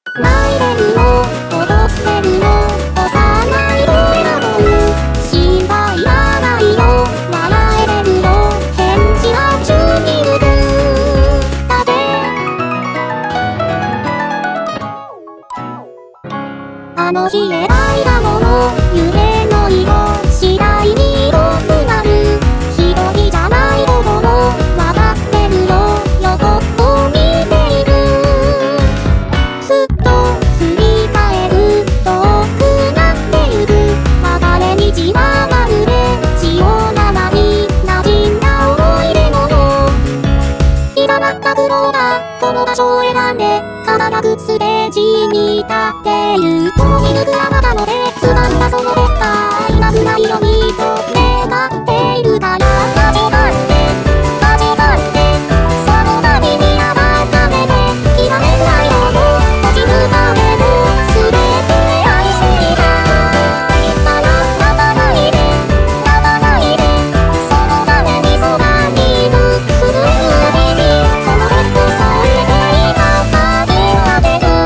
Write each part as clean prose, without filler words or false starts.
泣いてるの踊ってるの幼い声が飛ぶ心配いらないよ笑えれるよ返事はチューニングだけあの日描いたもの夢の色次第に色くなる一人じゃないこともわかってるよ横を見ているふっと振り返る遠くなってゆく別れ道はまるで血を生に馴染んだ思い出のいざなった苦労がこの場所を選んで輝くステージに立っている共に抜くあなたの手掴んだその結果今くないよにと願っているから立ち止まって立ち止まってその場に見改めてきらめく愛をも立ち向かっても全て愛していた泣かないで泣かないでそのためにそばにいる震える指にこのヘッド添えていた鍵を当てる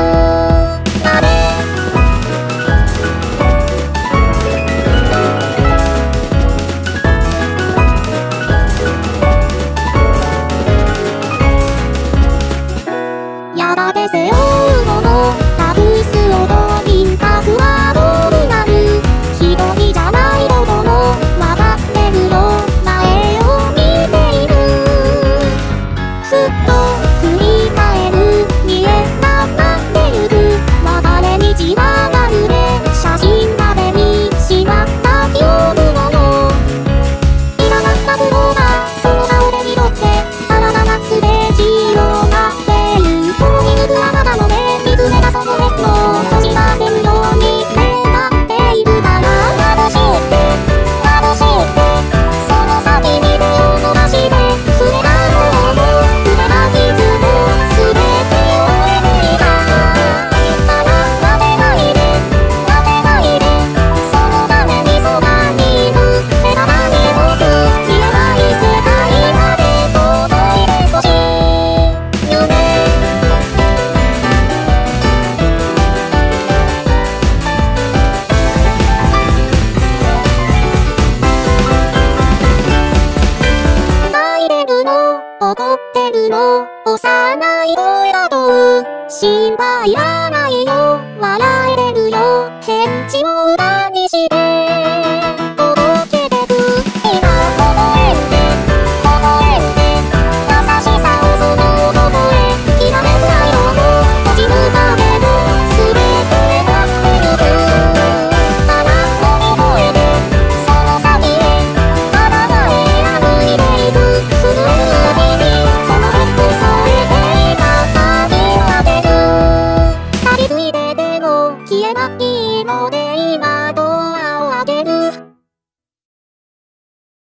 やがて背負うもの隠す音輪郭はどうなる一人じゃないこともわかってるよ前を見ているふっと振り返る見えなくなってゆく別れ道はまるで写真までにしまった記憶ものいざなった苦労がその顔で拾って新たなステージを待っている共に抜くあなたの目見つめたその目も閉じ出せるように願っているから眩しいって眩しいってその先に手を伸ばして触れたものも触れた傷も全てを終えていた待てないで待てないでそのためにそばにいる手束に置く見えない世界まで届いてほしい夢泣いてるの怒ってるの幼い声が問う心配いらないよ笑えれるよ返事を歌にして届けてく今微笑んで微笑んで優しさをその男へきらめく愛をも立ち向かっても全て待ってゆくあなたに越えてその先へあなたへ歩いていく震える指にこのヘッド添えていた鍵を当てる錆びついてても消えないので今